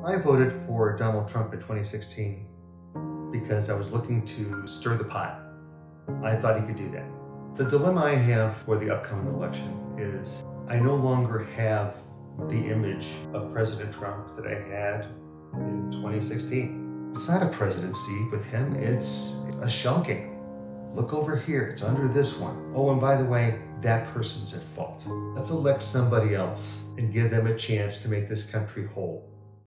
I voted for Donald Trump in 2016 because I was looking to stir the pot. I thought he could do that. The dilemma I have for the upcoming election is I no longer have the image of President Trump that I had in 2016. It's not a presidency with him, it's a shell game. Look over here, it's under this one. Oh, and by the way, that person's at fault. Let's elect somebody else and give them a chance to make this country whole.